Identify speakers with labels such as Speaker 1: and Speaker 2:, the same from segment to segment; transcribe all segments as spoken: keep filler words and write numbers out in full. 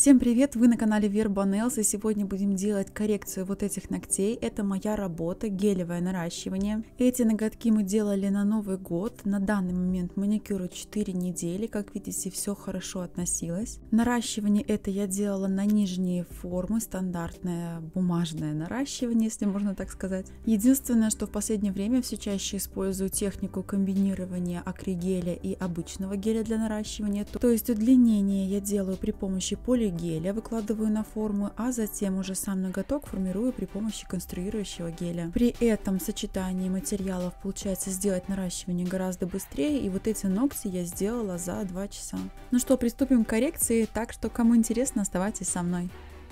Speaker 1: Всем привет! Вы на канале Verba Nails, и сегодня будем делать коррекцию вот этих ногтей. Это моя работа, гелевое наращивание. Эти ноготки мы делали на Новый год. На данный момент маникюру четыре недели. Как видите, все хорошо относилось. Наращивание это я делала на нижние формы, стандартное бумажное наращивание, если можно так сказать. Единственное, что в последнее время все чаще использую технику комбинирования акригеля и обычного геля для наращивания. То есть удлинение я делаю при помощи поли геля, выкладываю на форму, а затем уже сам ноготок формирую при помощи конструирующего геля. При этом сочетании материалов получается сделать наращивание гораздо быстрее, и вот эти ногти я сделала за два часа. Ну что, приступим к коррекции, так что кому интересно, оставайтесь со мной.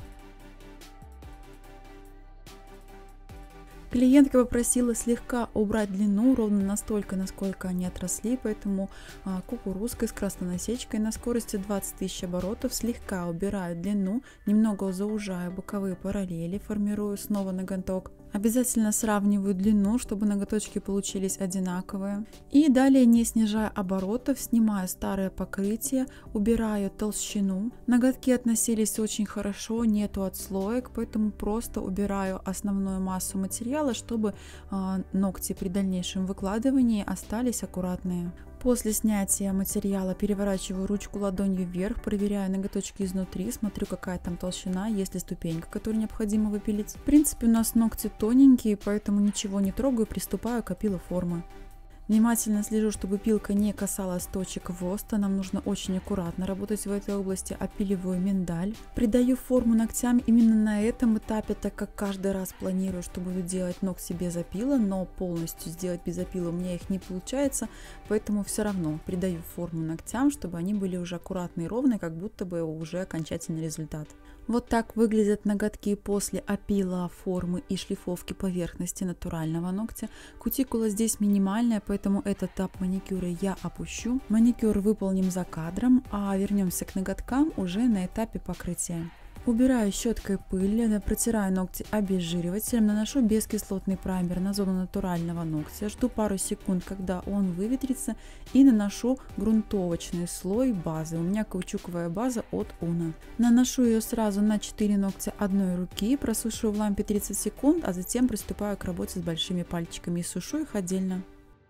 Speaker 1: Клиентка попросила слегка убрать длину ровно настолько, насколько они отросли, поэтому а, кукурузкой с красной насечкой на скорости двадцать тысяч оборотов слегка убираю длину, немного заужаю боковые параллели, формирую снова ноготок. Обязательно сравниваю длину, чтобы ноготочки получились одинаковые. И далее, не снижая оборотов, снимаю старое покрытие, убираю толщину. Ноготки относились очень хорошо, нету отслоек, поэтому просто убираю основную массу материала, чтобы э, ногти при дальнейшем выкладывании остались аккуратные. После снятия материала переворачиваю ручку ладонью вверх, проверяю ноготочки изнутри, смотрю, какая там толщина, есть ли ступенька, которую необходимо выпилить. В принципе, у нас ногти тоненькие, поэтому ничего не трогаю, приступаю к опилу формы. Внимательно слежу, чтобы пилка не касалась точек ВОСТа, нам нужно очень аккуратно работать в этой области. Опиливаю миндаль. Придаю форму ногтям именно на этом этапе, так как каждый раз планирую, что буду делать ногти без опила, но полностью сделать без опила у меня их не получается, поэтому все равно придаю форму ногтям, чтобы они были уже аккуратные и ровные, как будто бы уже окончательный результат. Вот так выглядят ноготки после опила формы и шлифовки поверхности натурального ногтя. Кутикула здесь минимальная, поэтому этот этап маникюра я опущу. Маникюр выполним за кадром, а вернемся к ноготкам уже на этапе покрытия. Убираю щеткой пыль, протираю ногти обезжиривателем, наношу бескислотный праймер на зону натурального ногтя, жду пару секунд, когда он выветрится, и наношу грунтовочный слой базы. У меня каучуковая база от Уна. Наношу ее сразу на четыре ногтя одной руки, просушиваю в лампе тридцать секунд, а затем приступаю к работе с большими пальчиками и сушу их отдельно.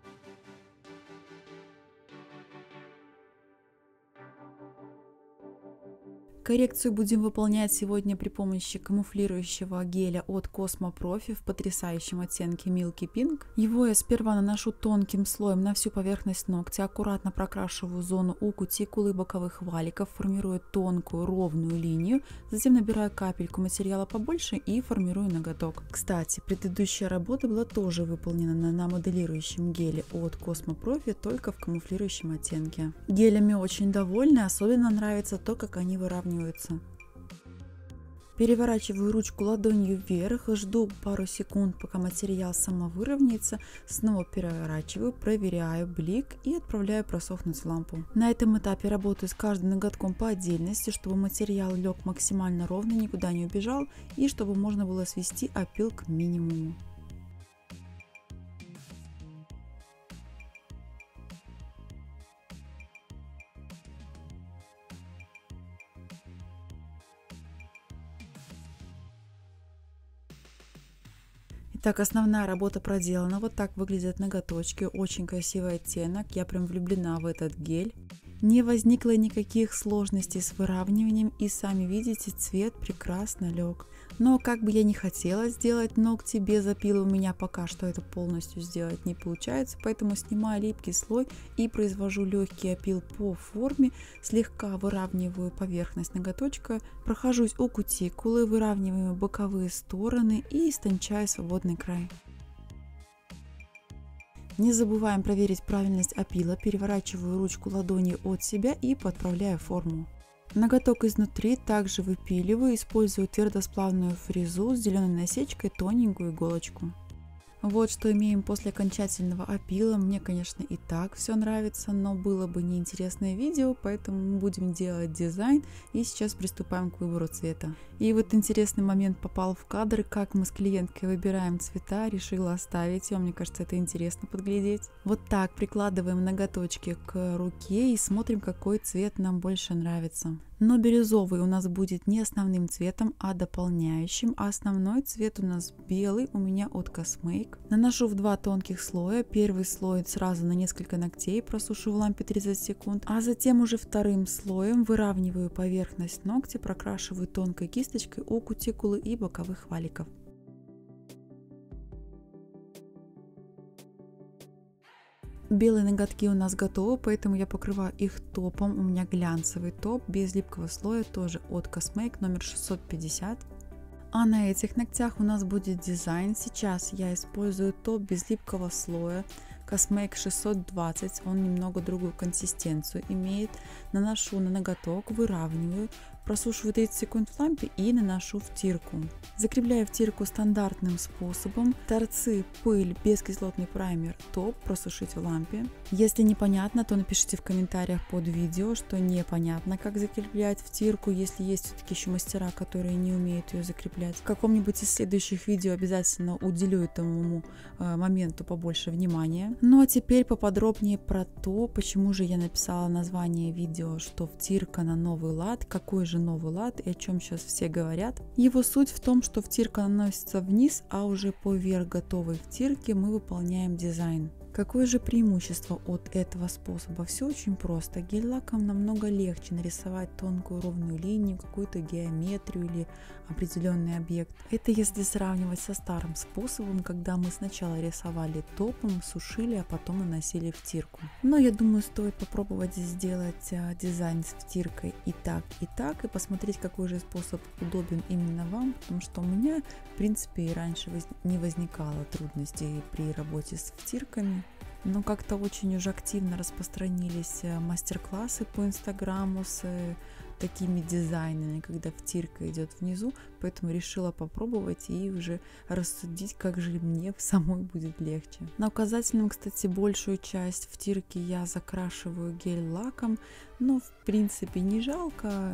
Speaker 1: Коррекцию будем выполнять сегодня при помощи камуфлирующего геля от Cosmo Profi в потрясающем оттенке Milky Pink. Его я сперва наношу тонким слоем на всю поверхность ногтя, аккуратно прокрашиваю зону у кутикулы и боковых валиков, формирую тонкую ровную линию, затем набираю капельку материала побольше и формирую ноготок. Кстати, предыдущая работа была тоже выполнена на моделирующем геле от Cosmo Profi, только в камуфлирующем оттенке. Гелями очень довольны, особенно нравится то, как они выравниваются. Переворачиваю ручку ладонью вверх, жду пару секунд, пока материал самовыровняется, снова переворачиваю, проверяю блик и отправляю просохнуть в лампу. На этом этапе работаю с каждым ноготком по отдельности, чтобы материал лег максимально ровно, никуда не убежал и чтобы можно было свести опил к минимуму. Так, основная работа проделана. Вот так выглядят ноготочки. Очень красивый оттенок. Я прям влюблена в этот гель. Не возникло никаких сложностей с выравниванием. И сами видите, цвет прекрасно лег. Но как бы я ни хотела сделать ногти без опила, у меня пока что это полностью сделать не получается. Поэтому снимаю липкий слой и произвожу легкий опил по форме. Слегка выравниваю поверхность ноготочка. Прохожусь у кутикулы, выравниваю боковые стороны и истончаю свободный край. Не забываем проверить правильность опила. Переворачиваю ручку ладони от себя и подправляю форму. Ноготок изнутри также выпиливаю, использую твердосплавную фрезу с зеленой насечкой, тоненькую иголочку. Вот что имеем после окончательного опила. Мне, конечно, и так все нравится, но было бы неинтересное видео, поэтому мы будем делать дизайн и сейчас приступаем к выбору цвета. И вот интересный момент попал в кадр, как мы с клиенткой выбираем цвета, решила оставить его, мне кажется, это интересно подглядеть. Вот так прикладываем ноготочки к руке и смотрим, какой цвет нам больше нравится. Но бирюзовый у нас будет не основным цветом, а дополняющим. А основной цвет у нас белый, у меня от Cosmake. Наношу в два тонких слоя. Первый слой сразу на несколько ногтей, просушу в лампе тридцать секунд. А затем уже вторым слоем выравниваю поверхность ногтя, прокрашиваю тонкой кисточкой у кутикулы и боковых валиков. Белые ноготки у нас готовы, поэтому я покрываю их топом. У меня глянцевый топ без липкого слоя, тоже от Cosmake, номер шестьсот пятьдесят. А на этих ногтях у нас будет дизайн. Сейчас я использую топ без липкого слоя Cosmake шестьсот двадцать, он немного другую консистенцию имеет. Наношу на ноготок, выравниваю, просушиваю тридцать секунд в лампе и наношу втирку. Закрепляю втирку стандартным способом. Торцы, пыль, бескислотный праймер, топ просушить в лампе. Если непонятно, то напишите в комментариях под видео, что непонятно, как закреплять втирку, если есть все-таки еще мастера, которые не умеют ее закреплять. В каком-нибудь из следующих видео обязательно уделю этому э, моменту побольше внимания. Ну а теперь поподробнее про то, почему же я написала название видео, что втирка на новый лад, какой же новый лад и о чем сейчас все говорят. Его суть в том, что втирка наносится вниз, а уже поверх готовой втирки мы выполняем дизайн. Какое же преимущество от этого способа? Все очень просто. Гель-лаком намного легче нарисовать тонкую ровную линию, какую-то геометрию или определенный объект. Это если сравнивать со старым способом, когда мы сначала рисовали топом, сушили, а потом наносили втирку. Но я думаю, стоит попробовать сделать дизайн с втиркой и так, и так, и посмотреть, какой же способ удобен именно вам, потому что у меня, в принципе, и раньше не возникало трудностей при работе с втирками. Но как-то очень уже активно распространились мастер-классы по инстаграму с такими дизайнами, когда втирка идет внизу, поэтому решила попробовать и уже рассудить, как же мне самой будет легче. На указательном, кстати, большую часть втирки я закрашиваю гель-лаком, но в принципе не жалко.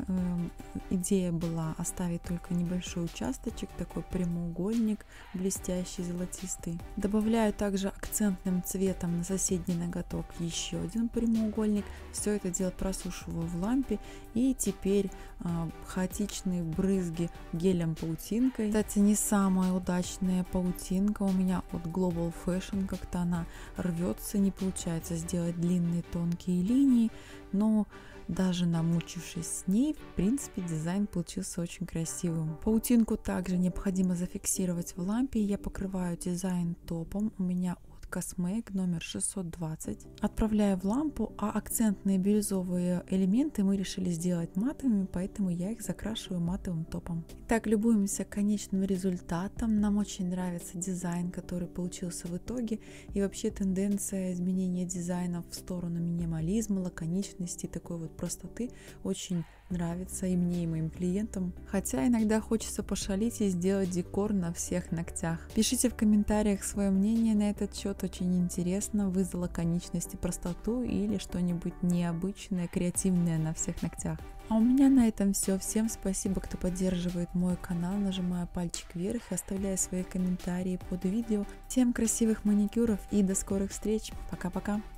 Speaker 1: Идея была оставить только небольшой участочек, такой прямоугольник, блестящий, золотистый. Добавляю также акцентным цветом на соседний ноготок еще один прямоугольник. Все это дело просушиваю в лампе, и теперь э, хаотичные брызги гелем паутинкой. Кстати, не самая удачная паутинка у меня от Global Fashion, как-то она рвется, не получается сделать длинные тонкие линии, но даже намучившись с ней, в принципе, дизайн получился очень красивым. Паутинку также необходимо зафиксировать в лампе. Я покрываю дизайн топом. У меня Cosmake номер шестьсот двадцать. Отправляю в лампу, а акцентные бирюзовые элементы мы решили сделать матовыми, поэтому я их закрашиваю матовым топом. Итак, любуемся конечным результатом. Нам очень нравится дизайн, который получился в итоге, и вообще тенденция изменения дизайна в сторону минимализма, лаконичности, такой вот простоты очень нравится и мне, и моим клиентам. Хотя иногда хочется пошалить и сделать декор на всех ногтях. Пишите в комментариях свое мнение на этот счет, очень интересно, вы за лаконичность и простоту или что-нибудь необычное, креативное на всех ногтях. А у меня на этом все. Всем спасибо, кто поддерживает мой канал, нажимая пальчик вверх и оставляя свои комментарии под видео. Всем красивых маникюров и до скорых встреч. Пока-пока.